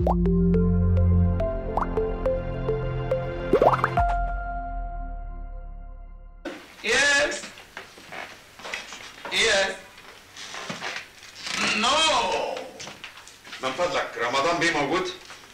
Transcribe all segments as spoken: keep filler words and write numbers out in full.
يس يس نو. من فضلك رمضان بيه موجود؟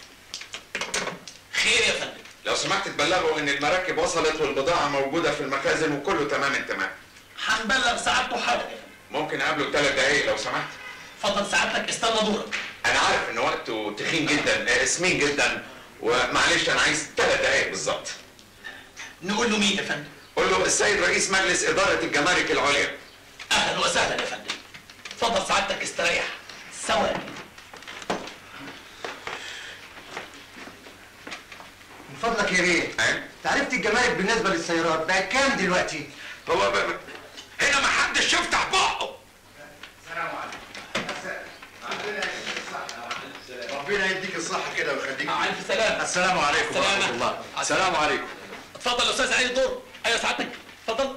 خير يا فندم. لو سمحت تبلغوا ان المراكب وصلت والبضاعة موجودة في المخازن وكله تمام التمام. هنبلغ سعادته حالا يا فندم. ممكن اقابله ثلاث دقايق لو سمحت؟ اتفضل سعادتك، استنى دورك. انا عارف ان وقته تخين جدا سمين جدا ومعلش انا عايز ثلاث دقايق بالظبط. نقول له مين يا فندم؟ قول له السيد رئيس مجلس إدارة الجمارك العليا. اهلا وسهلا يا فندم. اتفضل سعادتك استريح. ثواني. من فضلك يا بيه. ايه؟ تعرفت الجمارك بالنسبه للسيارات بقت كام دلوقتي؟ هو ب... هنا ما حدش يفتح بقه. السلام عليكم. ربنا يديك الصحة كده ويخليك. مع الف سلامه. السلام عليكم ورحمة الله. السلام عليكم. اتفضل يا استاذ علي دور. ايوه سعادتك اتفضل.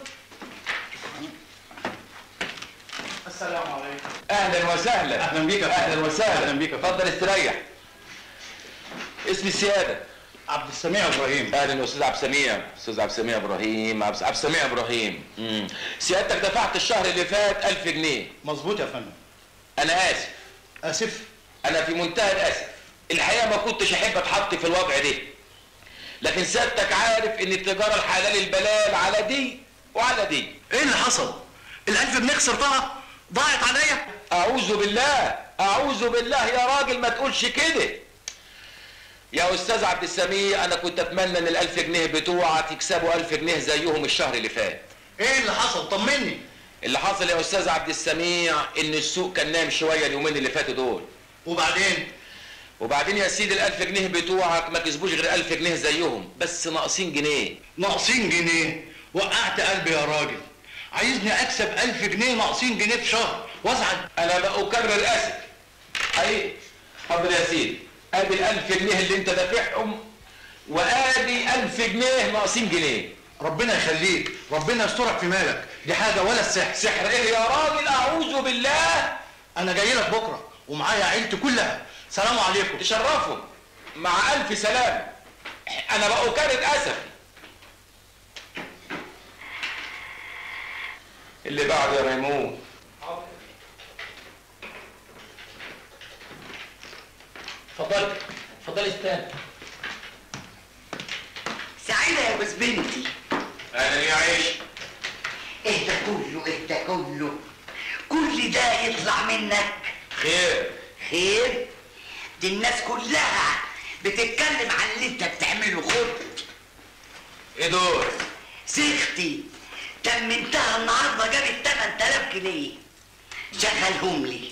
السلام عليكم. اهلا وسهلا. اهلا بيك. اهلا وسهلا. اهلا بيك. اتفضل استريح. اسمي السيادة عبد السميع ابراهيم. اهلا يا استاذ عبد السميع. استاذ عبد السميع ابراهيم. عبد السميع ابراهيم. امم سيادتك دفعت الشهر اللي فات ألف جنيه. مظبوط يا فندم. انا اسف. اسف. انا في منتهى الاسف. الحقيقه ما كنتش احب اتحط في الوضع ده، لكن سيادتك عارف ان التجاره الحلال البلال على دي وعلى دي. ايه اللي حصل؟ الألف جنيه خسرتها؟ ضاعت عليا؟ اعوذ بالله اعوذ بالله يا راجل ما تقولش كده. يا استاذ عبد السميع انا كنت اتمنى ان الألف جنيه بتوعك يكسبوا ألف جنيه زيهم الشهر اللي فات. ايه اللي حصل؟ طمني. اللي حصل يا استاذ عبد السميع ان السوق كان نايم شويه اليومين اللي فاتوا دول. وبعدين؟ وبعدين يا سيدي الألف جنيه بتوعك ما كسبوش غير ألف جنيه زيهم، بس ناقصين جنيه. ناقصين جنيه؟ وقعت قلبي يا راجل. عايزني اكسب ألف جنيه ناقصين جنيه في شهر وازعل؟ انا بأكرر اسف. حقيقي. اتفضل يا سيدي. ادي الألف جنيه اللي انت دافعهم وادي ألف جنيه ناقصين جنيه. ربنا يخليك، ربنا يسترك في مالك، دي حاجه ولا السحر. سحر ايه يا راجل؟ اعوذ بالله. انا جاي لك بكره ومعايا عيلتي كلها. سلام عليكم. تشرفوا. مع الف سلامه. انا بأكرر اسف. اللي بعده يا ميمون. اتفضل اتفضل استنى. سعيدة يا جوز بنتي. اهلا يا عيش. ايه ده كله ايه ده كله؟ كل ده يطلع منك؟ خير. خير؟ دي الناس كلها بتتكلم عن اللي انت بتعمله. خد. ايه دول؟ سيختي تمنتها النهارده جابت تمن تلاف جنيه. شغلهم لي.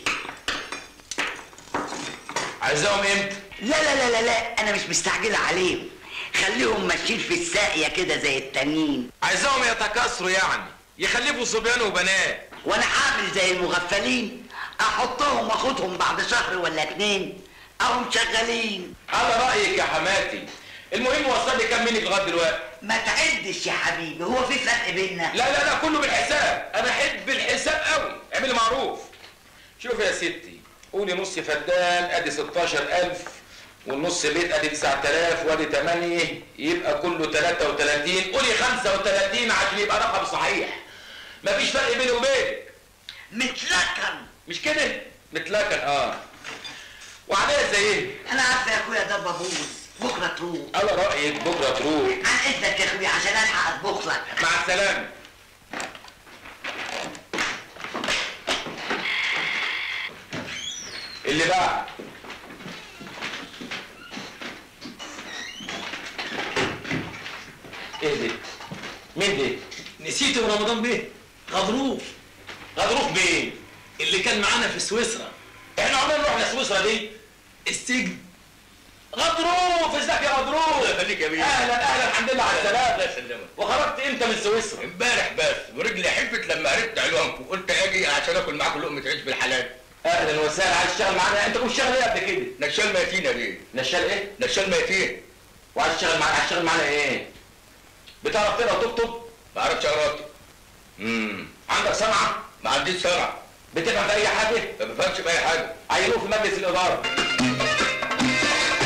عايزاهم امتى؟ لا لا لا لا لا انا مش مستعجله عليهم. خليهم ماشيين في الساقيه كده زي التانيين. عايزاهم يتكاثروا يعني يخلفوا صبيان وبنات. وانا هعمل زي المغفلين احطهم واخدهم بعد شهر ولا اتنين اهم شغالين. على رايك يا حماتي. المهم وصل لي كام منك لغايه دلوقتي؟ ما تعدش يا حبيبي، هو في فرق بيننا؟ لا لا لا كله بالحساب. انا احب الحساب قوي. اعملي معروف. شوف يا ستي قولي نص فدان ادي ستاشر ألف والنص بيت ادي تسعة آلاف وادي تمانية يبقى كله تلاتة وتلاتين. قولي خمسة وتلاتين عشان يبقى رقم صحيح. مفيش فرق بيني وبينك. متلكن. مش كده؟ متلكن اه. وعليا زي ايه؟ انا عارفه يا اخويا ده بابوس بكره تروح. على رايك بكره تروح. عن اذنك يا اخويا عشان الحق اطبخ لك. مع السلامه. اللي بعد. ايه دي؟ مين دي؟ نسيت يا رمضان بيه. غضروف. غضروف بيه اللي كان معانا في سويسرا. احنا عمرنا رحنا سويسرا دي؟ السجن. غضروف. ازيك يا غضروف؟ الله يخليك يا بيه. اهلا اهلا الحمد لله على السلامه. الله يسلمك. وخرجت امتى من سويسرا؟ امبارح بس ورجلي حفت لما عرفت عنوانكم قلت اجي عشان اكل معاكم لقمه عيش بالحلال. اهلا وسهلا. عايز تشتغل معانا؟ انت كنت شغال ايه قبل كده؟ نشال ميتين يا بيه. نشال ايه؟ نشال ميتين. وعايز تشتغل معانا؟ عايز تشتغل معانا ايه؟ بتعرف تقرا وتكتب؟ ما اعرفش اقرا. امم عندك صنعه؟ ما عنديش صنعه. بتفهم في اي حاجه؟ ما بفهمش في اي حاجه. عينوه في مجلس الاداره.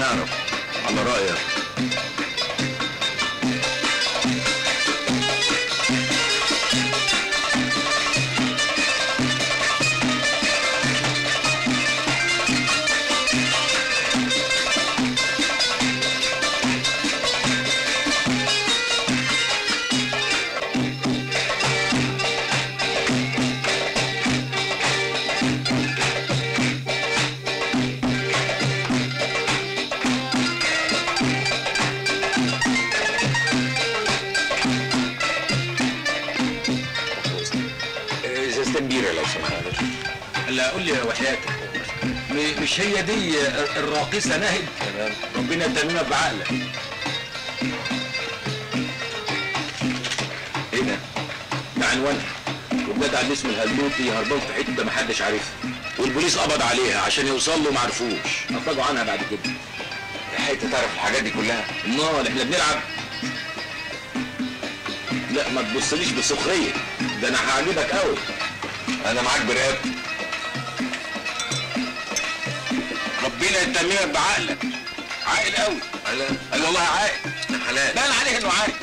هنعرف. على رأيك. لا قول لي وحياتك، مش هي دي الراقصه ناهد؟ تمام، ربنا يتممها بعقلك. ايه ده؟ ده عنوانها، والجدع اللي اسمه الهلوطي هربان في حته محدش عارفها، والبوليس قبض عليها عشان يوصل له معرفوش، افرجوا عنها بعد كده. حته تعرف الحاجات دي كلها؟ امال احنا بنلعب؟ لا ما تبصليش بسخريه، ده انا هعجبك قوي. انا معاك برقبتي. ربنا يتممها بعقلك. عاقل قوي. حلال. قال والله عاقل. حلال. بان عليه انه عاقل.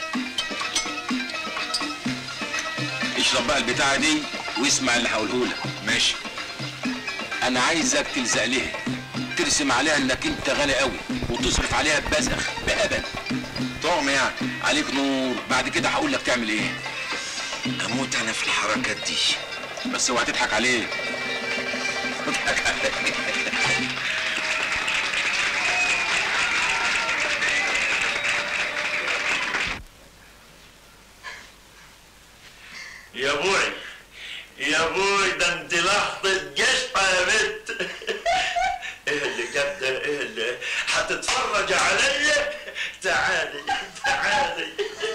اشرب بقى البتاعه دي واسمع اللي هقوله لك. ماشي. انا عايزك تلزق لها، ترسم عليها انك انت غني قوي وتصرف عليها ببذخ بأبد. طعم يعني. عليك نور. بعد كده هقول لك تعمل ايه. اموت انا في الحركات دي. بس اوعى تضحك عليه. اضحك عليه. يا بوي يا بوي، ده انت لحظة جشطة يا بنت. ايه اللي جد؟ ايه اللي هتتفرج عليا؟ تعالي تعالي.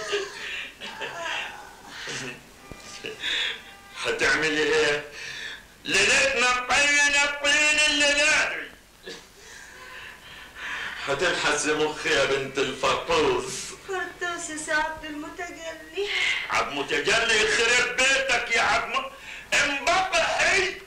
هتعملي ايه؟ ليلتنا طين الطين الليلة دي. هتلحس مخي يا بنت الفطوس. فرطوس يا عبد المتجلي. عبد متجلي يخرب بيتك يا عبد انبطحي.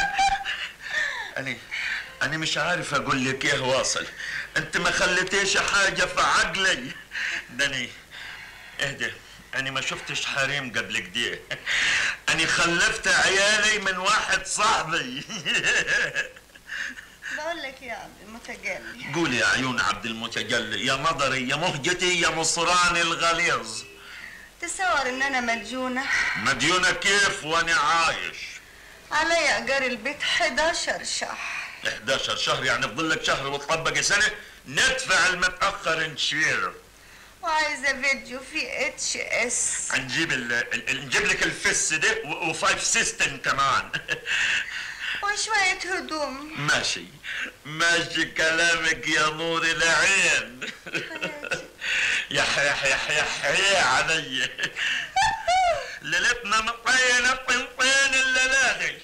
أنا أنا مش عارف أقول لك إيه واصل، أنت ما خليتيش حاجة في عقلي. ده أنا اهدى، أنا ما شفتش حريم قبل كده. أنا خلفت عيالي من واحد صاحبي. بقول لك يا عبد المتجلي. قولي يا عيون عبد المتجلي، يا نظري يا مهجتي يا مصراني الغليظ. تصور ان انا مديونة؟ مديونة كيف وانا عايش؟ علي ايجار البيت حداشر شهر. حداشر شهر يعني فضلك شهر وتطبقي سنة؟ ندفع المتأخر نشير. وعايزة فيديو في اتش اس. هنجيب ال ال نجيب لك الفس ده وفايف سيستم كمان. وشوية هدوم. ماشي ماشي كلامك يا نور العين. يا يا يا يا يا علي. ليلتنا مطينة طنطين الليلة دي.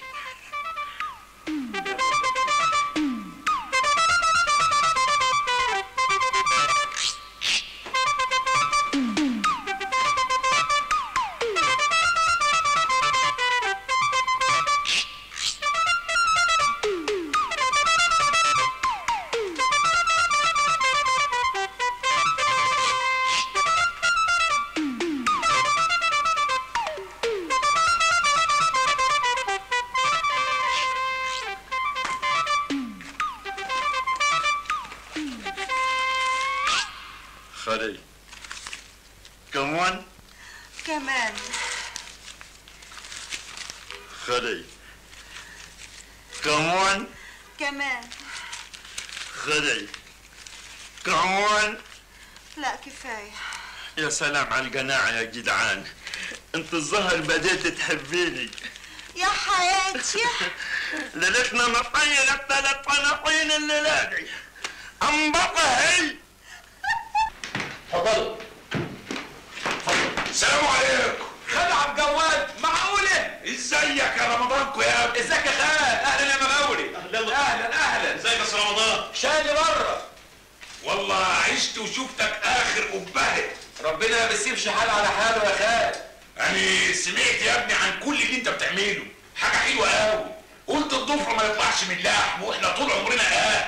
خلي كمان كمان خلي كمان كمان خلي كمان. لا كفاية. يا سلام على القناعة يا جدعان، انت الظهر بديت تحبيني يا حياتي. ليلتنا مطينة ثلاث طناطين الليلة دي. انبطحي. اتفضلوا. السلام عليكم. خلع الجواد. معقولة؟ ازيك يا رمضانكو يا ابني؟ ازيك يا خال؟ اهلا يا مغاوري. اهلا اهلا اهلا. ازيك يا استاذ رمضان؟ شايل بره. والله عشت وشفتك اخر قبهة. ربنا ما بيسيبش حال على حاله يا خال. يعني سمعت يا ابني عن كل اللي انت بتعمله، حاجه حلوه قوي. قلت الضفر ما يطلعش من لحم، واحنا طول عمرنا اه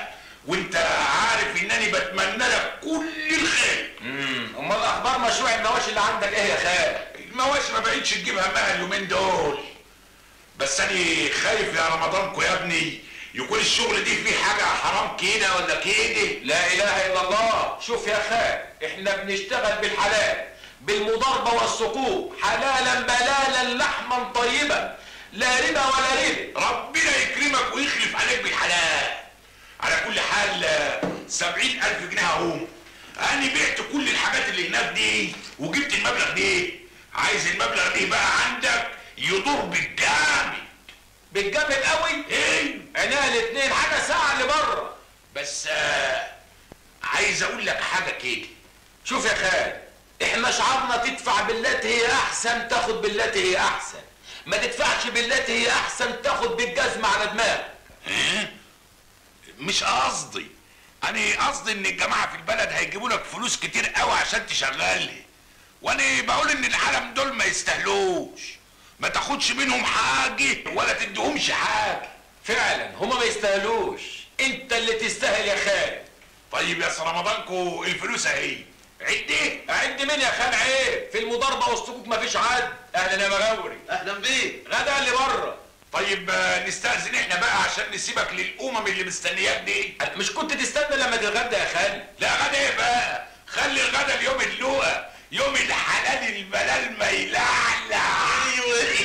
وانت عارف انني بتمنى لك كل الخير. امم امال اخبار مشروع المواشي اللي عندك ايه يا خال؟ المواشي ما بقتش تجيب همها اليومين دول، بس انا خايف يا رمضانكو يا ابني يكون الشغل دي فيه حاجه حرام كده ولا كده. لا اله الا الله. شوف يا خال، احنا بنشتغل بالحلال بالمضاربه والسقوط، حلالا بلالا لحما طيبا، لا ربا ولا ربا. ربنا يكرمك ويخلف عليك بالحلال. على كل حال سبعين ألف جنيه اهو. أنا بعت كل الحاجات اللي هناك دي وجبت المبلغ دي. عايز المبلغ دي بقى عندك يدور بالجامد. بالجامد قوي؟ ايه؟ عينيا الاتنين، حاجه ساعه اللي بره. بس آه عايز اقول لك حاجه كده. شوف يا خال، احنا شعارنا تدفع بالتي هي احسن تاخد بالتي هي احسن، ما تدفعش بالتي هي احسن تاخد بالجزمه على دماغك. ها؟ مش قصدي، انا قصدي ان الجماعه في البلد هيجيبوا لك فلوس كتير قوي عشان تشغلني، وانا بقول ان العالم دول ما يستاهلوش. ما تاخدش منهم حاجه ولا تديهمش حاجه. فعلا هما ما يستاهلوش، انت اللي تستاهل يا خال. طيب يا رمضانكو الفلوس اهي، عد ايه؟ اعد مين يا خال؟ عيب، في المضاربه والسقوط مفيش عد. اهلا يا مغاوري. اهلا بيك. غدا اللي بره. طيب نستأذن احنا بقى عشان نسيبك للأمم اللي مستنياك دي. مش كنت تستنى لما تتغدى يا خالي؟ لا غدا ايه بقى؟ خلي الغدا اليوم اللقا، يوم الحلال البلال ما يلعلع. ايوه.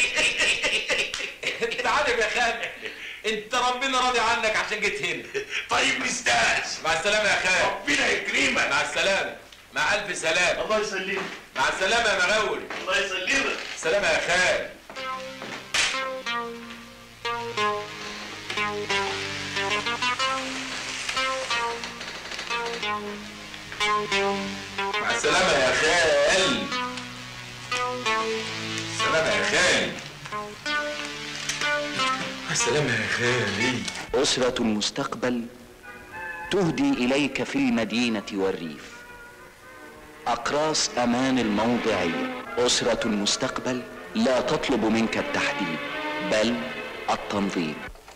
انت عارف يا خالي، انت ربنا راضي عنك عشان جيت هنا. طيب نستأذن. مع السلامة يا خالي. ربنا يكرمك. مع السلامة. مع ألف سلامة. الله يسلمك. مع السلامة يا مغاوري. الله يسلمك. سلامة يا خالي. مع السلامة يا خال. سلامة يا خال. مع السلامة يا خالي. أسرة المستقبل تهدي إليك في المدينة والريف أقراص أمان الموضعية. أسرة المستقبل لا تطلب منك التحديد بل التنظيم.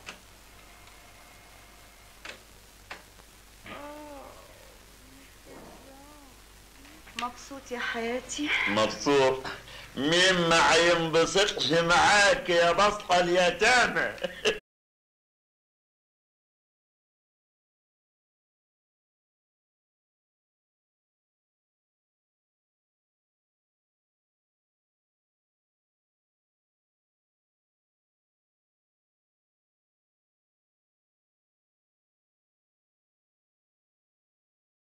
مبسوط يا حياتي؟ مبسوط؟ مين ما هينبسطش معاك يا بسطة اليتامى؟